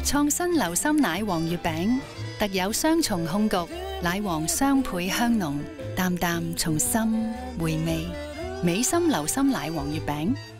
創新流心奶黃月餅，特有雙重控焗，奶黃雙倍香濃，淡淡從心回味。美心流心奶黃月餅。